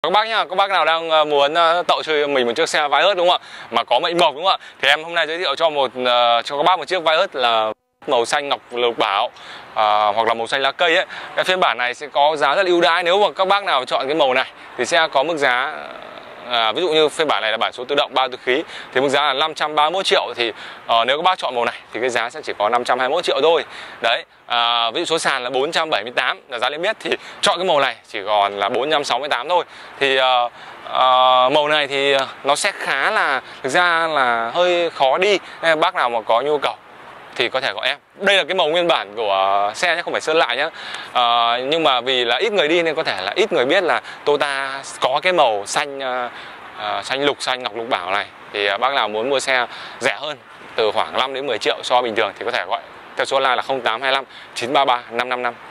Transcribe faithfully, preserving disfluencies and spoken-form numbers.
Các bác nhá, các bác nào đang muốn tậu chơi mình một chiếc xe Vios đúng không ạ? Mà có mệnh mộc đúng không ạ? Thì em hôm nay giới thiệu cho một uh, cho các bác một chiếc Vios là màu xanh ngọc lục bảo uh, hoặc là màu xanh lá cây ấy. Cái phiên bản này sẽ có giá rất là ưu đãi. Nếu mà các bác nào chọn cái màu này thì sẽ có mức giá À, ví dụ như phiên bản này là bản số tự động ba từ khí thì mức giá là năm trăm ba mươi mốt triệu. Thì uh, nếu các bác chọn màu này thì cái giá sẽ chỉ có năm trăm hai mươi mốt triệu thôi. Đấy, à, ví dụ số sàn là bốn trăm bảy mươi tám là giá niêm yết, thì chọn cái màu này chỉ còn là bốn trăm sáu mươi tám thôi. Thì uh, uh, màu này thì nó sẽ khá là, thực ra là hơi khó đi, nên bác nào mà có nhu cầu thì có thể gọi em. Đây là cái màu nguyên bản của xe nhé, không phải sơn lại nhé. à, Nhưng mà vì là ít người đi nên có thể là ít người biết là Toyota có cái màu xanh uh, xanh lục, xanh ngọc lục bảo này. Thì uh, bác nào muốn mua xe rẻ hơn từ khoảng năm đến mười triệu so bình thường thì có thể gọi theo số hotline là không tám hai lăm chín ba ba năm năm năm.